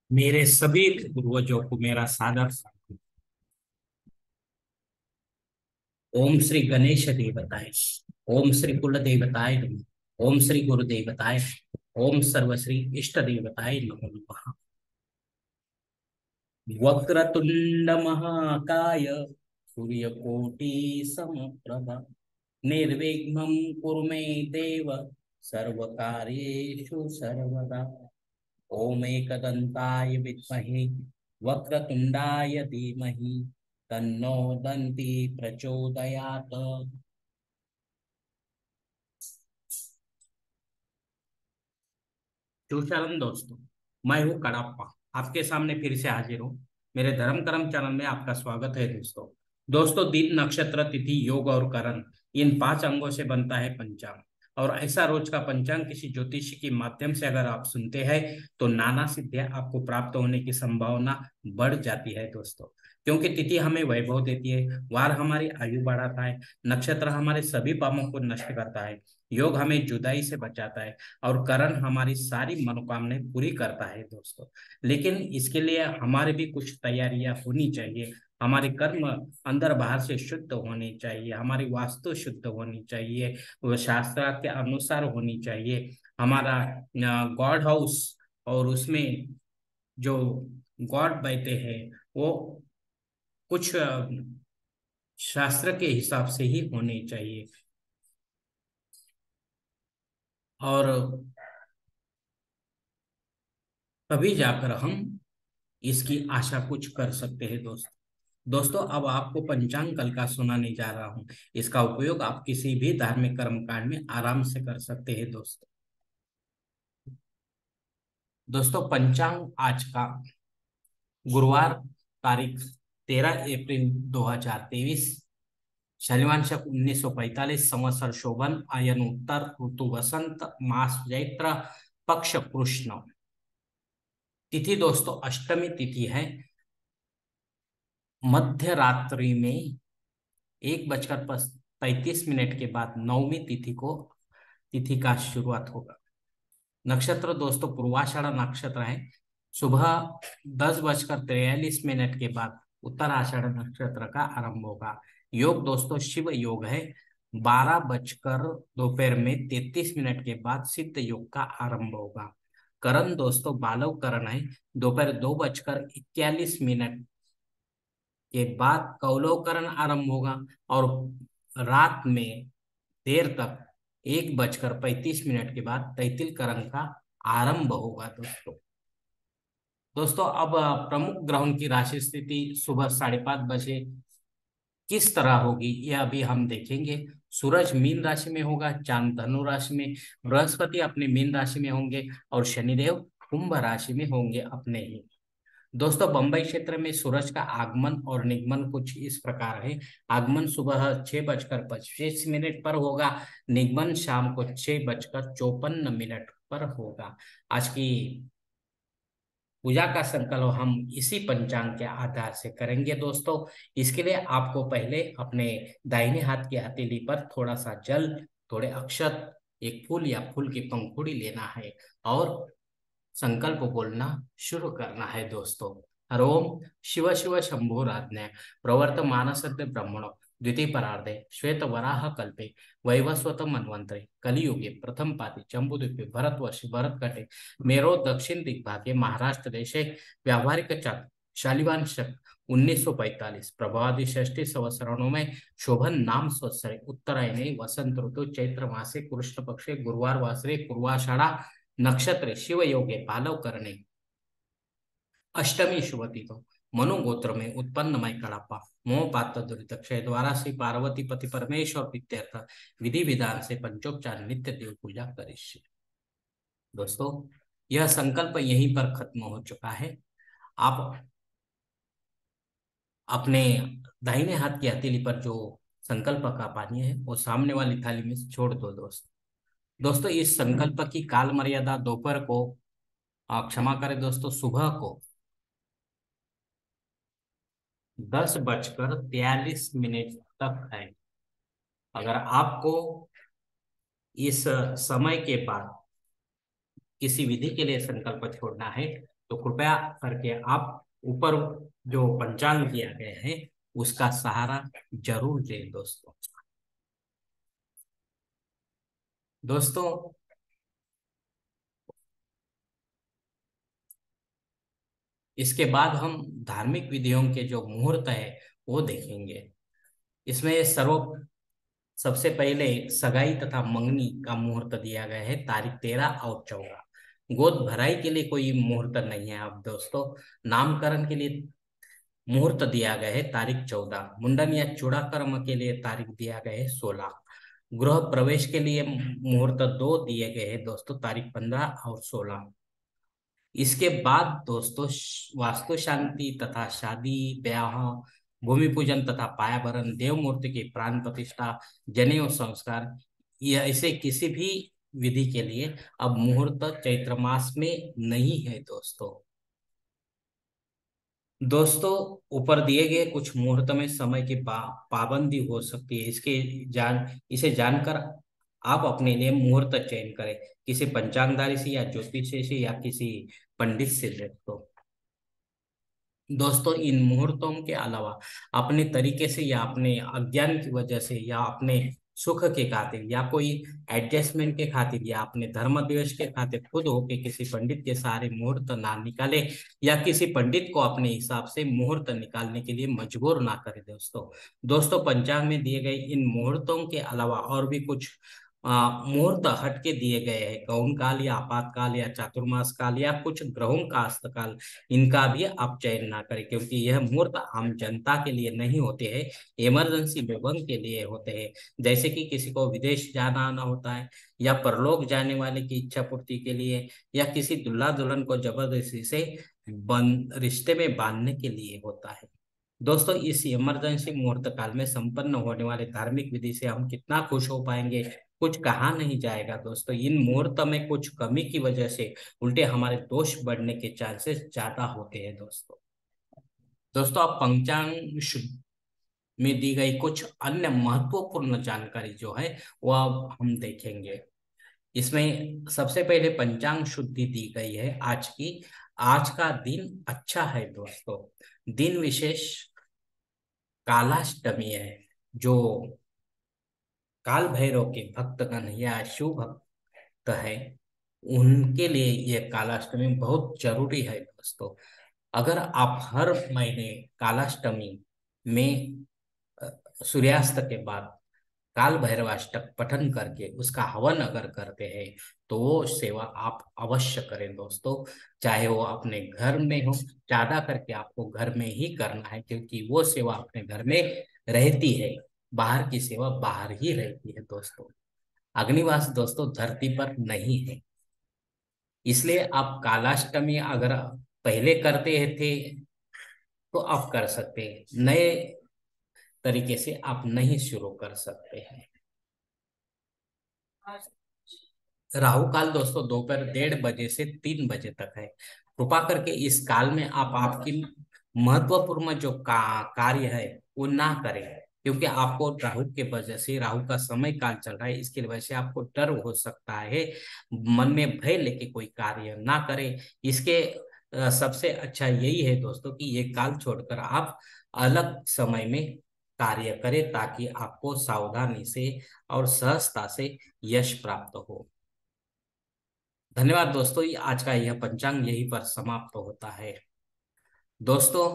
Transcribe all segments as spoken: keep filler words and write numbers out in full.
मेरे सभी पूर्वजों को मेरा सादर सलाम। ओम श्री गणेश देवताय, ओम श्री कुल देवताय नमः, ओम श्री गुरु देवताय, ओम सर्वश्री इष्ट देवताय नमो नमः। वक्रतुंड महाकाय, सूर्यकोटि समप्रभा, निर्विघ्नं कुरु मे देव, सर्वकार्येषु सर्वदा। ओम एकदन्ताय विद्महे, वक्रतुंडाय धीमहि, तन्नो दन्ति प्रचोदयात्। चूशालन दोस्तों, मैं हूँ कड़प्पा, आपके सामने फिर से हाजिर हूँ। मेरे धर्म कर्म चैनल में आपका स्वागत है दोस्तों। दोस्तों, दिन नक्षत्र तिथि योग और करण, इन पांच अंगों से बनता है पंचांग। और ऐसा रोज का पंचांग किसी ज्योतिषी के माध्यम से अगर आप सुनते हैं तो नाना सिद्धियां आपको प्राप्त होने की संभावना बढ़ जाती है दोस्तों। क्योंकि तिथि हमें वैभव देती है, वार हमारी आयु बढ़ाता है, नक्षत्र हमारे सभी पापों को नष्ट करता है, योग हमें जुदाई से बचाता है, और करण हमारी सारी मनोकामनाएं पूरी करता है दोस्तों। लेकिन इसके लिए हमारे भी कुछ तैयारियां होनी चाहिए। हमारे कर्म अंदर बाहर से शुद्ध होने चाहिए, हमारी वास्तु शुद्ध होनी चाहिए, वो शास्त्र के अनुसार होनी चाहिए। हमारा गॉड हाउस और उसमें जो गॉड बैठे हैं वो कुछ अ, शास्त्र के हिसाब से ही होने चाहिए। और तभी जाकर हम इसकी आशा कुछ कर सकते हैं दोस्त। दोस्तों, अब आपको पंचांग कल का सुनाने जा रहा हूँ। इसका उपयोग आप किसी भी धार्मिक कर्म कांड में आराम से कर सकते हैं दोस्तों। दोस्तों, पंचांग आज का गुरुवार, तारीख तेरह अप्रैल दो हजार तेईस, शनिवार शक उन्नीस सौ पैंतालीस, संवत्सर शोभन, आयन उत्तर, ऋतु वसंत, मास चैत्र, पक्ष कृष्ण। तिथि दोस्तों अष्टमी तिथि है। मध्य रात्रि में एक बजकर पैंतीस मिनट के बाद नवमी तिथि को तिथि का शुरुआत होगा। नक्षत्र दोस्तों पूर्वाषाढ़ नक्षत्र है। सुबह दस बजकर तैयलीस मिनट के बाद उत्तराषाढ़ नक्षत्र का आरंभ होगा। योग दोस्तों शिव योग है। बारह बजकर दोपहर में तैतीस मिनट के बाद सिद्ध योग का आरंभ होगा। करण दोस्तों बालव करण है। दोपहर दो बजकर इक्यालीस मिनट के बाद कौलवकरण आरंभ होगा, और रात में देर तक एक बजकर पैंतीस मिनट के बाद तैतिल करण का आरंभ होगा दोस्तों। दोस्तों, अब प्रमुख ग्रहों की राशि स्थिति सुबह साढ़े पांच बजे किस तरह होगी यह अभी हम देखेंगे। सूरज मीन राशि में होगा, चांद धनु राशि में, बृहस्पति अपने मीन राशि में होंगे, और शनिदेव कुंभ राशि में होंगे अपने ही। दोस्तों, बंबई क्षेत्र में सूरज का आगमन और निगमन कुछ इस प्रकार है। आगमन सुबह छह बजकर पच्चीस मिनट पर होगा, निगमन शाम को छह बजकर चौपन मिनट पर होगा। आज की पूजा का संकल्प हम इसी पंचांग के आधार से करेंगे दोस्तों। इसके लिए आपको पहले अपने दाहिने हाथ की हथेली पर थोड़ा सा जल, थोड़े अक्षत, एक फूल या फूल की पंखुड़ी लेना है और संकल्प बोलना शुरू करना है दोस्तों। हरोम शिव शिव शंभुराज्ञा प्रवर्तमान सद्य ब्रह्मणो द्वितीय परार्धे श्वेत वराह कल्पे वैवस्वत मन्वंतरे कलियुगे प्रथम पाति जम्बूद्वीपे भरतवर्ष भरतकटे मेरो दक्षिण दिग्भागे महाराष्ट्र देशे व्यावहारिक चातुर शालिवान शक उन्नीस सौ पैंतालीस प्रभावादि षष्ठी संवत्सरणों में शोभन नाम संवत्सरे उत्तरायणे वसंत ऋतु चैत्र मासे कृष्ण पक्षे गुरुवार वासरे पूर्वाषाढ़ा नक्षत्रे शिव योगे पालव करने अष्टमी शुभ तिथो मनुगोत्र में उत्पन्न मैं कड़प्पा मोह पात्र दुरित क्षय द्वारा श्री पार्वती पति परमेश्वर प्रीत्यर्थ विधि विधान से पंचोपचार नित्य देव पूजा करिष्ये। दोस्तों, यह संकल्प यहीं पर खत्म हो चुका है। आप अपने दाहिने हाथ की हथेली पर जो संकल्प का पानी है वो सामने वाली थाली में छोड़ दो दोस्त। दोस्तों, इस संकल्प की काल मर्यादा दोपहर को, आ, क्षमा करें दोस्तों, सुबह को दस बजकर तैयलीस मिनट तक है। अगर आपको इस समय के बाद किसी विधि के लिए संकल्प छोड़ना है तो कृपया करके आप ऊपर जो पंचांग दिया गया है उसका सहारा जरूर लें दोस्तों। दोस्तों इसके बाद हम धार्मिक विधियों के जो मुहूर्त है वो देखेंगे। इसमें सर्व सबसे पहले सगाई तथा मंगनी का मुहूर्त दिया गया है, तारीख तेरह और चौदह। गोद भराई के लिए कोई मुहूर्त नहीं है अब दोस्तों। नामकरण के लिए मुहूर्त दिया गया है तारीख चौदह। मुंडन या चूड़ाकर्म के लिए तारीख दिया गया है सोलह। गृह प्रवेश के लिए मुहूर्त दो दिए गए हैं दोस्तों, तारीख पंद्रह और सोलह। इसके बाद दोस्तों श- वास्तु शांति तथा शादी ब्याह, भूमि पूजन तथा पायाभरण, देव मूर्ति की प्राण प्रतिष्ठा, जनेऊ संस्कार, यह ऐसे किसी भी विधि के लिए अब मुहूर्त चैत्र मास में नहीं है दोस्तों। दोस्तों ऊपर दिए गए कुछ मुहूर्त में समय की पा, पाबंदी हो सकती है। इसके जान इसे जानकर आप अपने लिए मुहूर्त चयन करें, किसी पंचांगदारी से या ज्योतिषी से या किसी पंडित से दोस्तों। दोस्तों इन मुहूर्तों के अलावा अपने तरीके से या अपने अज्ञान की वजह से या अपने सुख के खातिर या कोई एडजस्टमेंट के खातिर या अपने धर्म द्वेष के खातिर खुद होके किसी पंडित के सहारे मुहूर्त ना निकाले या किसी पंडित को अपने हिसाब से मुहूर्त निकालने के लिए मजबूर ना करे दोस्तों। दोस्तों पंचांग में दिए गए इन मुहूर्तों के अलावा और भी कुछ आ, मुहूर्त हटके दिए गए हैं, गौण काल या आपातकाल या चातुर्मास काल या कुछ ग्रहों का अस्तकाल, इनका भी आप चयन ना करें क्योंकि यह मुहूर्त आम जनता के लिए नहीं होते हैं, इमरजेंसी विभाग के लिए होते हैं। जैसे कि किसी को विदेश जाना आना होता है या परलोक जाने वाले की इच्छा पूर्ति के लिए या किसी दुल्हा दुल्हन को जबरदस्ती से बंद रिश्ते में बांधने के लिए होता है। दोस्तों इस इमरजेंसी मुहूर्त काल में संपन्न होने वाले धार्मिक विधि से हम कितना खुश हो पाएंगे, कुछ कहा नहीं जाएगा दोस्तों। इन मुहूर्त में कुछ कमी की वजह से उल्टे हमारे दोष बढ़ने के चांसेस ज्यादा होते हैं दोस्तों। दोस्तों अब पंचांग शुद्ध में दी गई कुछ अन्य महत्वपूर्ण जानकारी जो है वो अब हम देखेंगे। इसमें सबसे पहले पंचांग शुद्धि दी गई है आज की। आज का दिन अच्छा है दोस्तों। दिन विशेष कालाष्टमी है। जो काल भैरव के भक्तगण या शिव भक्त है उनके लिए ये कालाष्टमी बहुत जरूरी है दोस्तों। अगर आप हर महीने कालाष्टमी में अ, सूर्यास्त के बाद काल भैरवाष्टक पठन करके उसका हवन अगर करते हैं तो वो सेवा आप अवश्य करें दोस्तों। चाहे वो अपने घर में हो, ज्यादा करके आपको घर में ही करना है क्योंकि वो सेवा अपने घर में रहती है, बाहर की सेवा बाहर ही रहती है दोस्तों। अग्निवास दोस्तों धरती पर नहीं है, इसलिए आप कालाष्टमी अगर पहले करते थे तो आप कर सकते हैं, नए तरीके से आप नहीं शुरू कर सकते हैं। राहु काल दोस्तों दोपहर डेढ़ बजे से तीन बजे तक है। कृपा करके इस काल में आप आपकी महत्वपूर्ण जो का कार्य है वो ना करें क्योंकि आपको राहु के वजह से, राहु का समय काल चल रहा है, इसकी वजह से आपको डर हो सकता है। मन में भय लेके कोई कार्य ना करें। इसके अ, सबसे अच्छा यही है दोस्तों कि ये काल छोड़कर आप अलग समय में कार्य करें ताकि आपको सावधानी से और सहजता से यश प्राप्त हो। धन्यवाद दोस्तों, ये आज का यह पंचांग यहीं पर समाप्त होता है दोस्तों।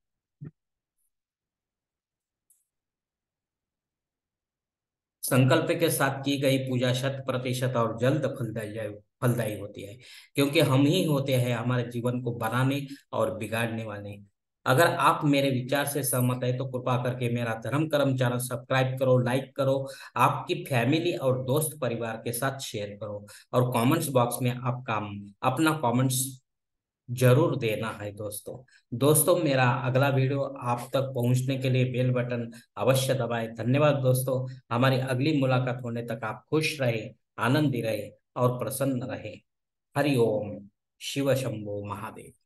संकल्प के साथ की गई पूजा शत प्रतिशत और जल्द फलदायी फलदायी होती है क्योंकि हम ही होते हैं हमारे जीवन को बनाने और बिगाड़ने वाले। अगर आप मेरे विचार से सहमत है तो कृपा करके मेरा धर्म कर्म चैनल सब्सक्राइब करो, लाइक करो, आपकी फैमिली और दोस्त परिवार के साथ शेयर करो और कमेंट्स बॉक्स में आपका अपना कमेंट्स जरूर देना है दोस्तों। दोस्तों मेरा अगला वीडियो आप तक पहुंचने के लिए बेल बटन अवश्य दबाएं। धन्यवाद दोस्तों। हमारी अगली मुलाकात होने तक आप खुश रहे, आनंदी रहे और प्रसन्न रहे। हरि ओम। शिव शंभो महादेव।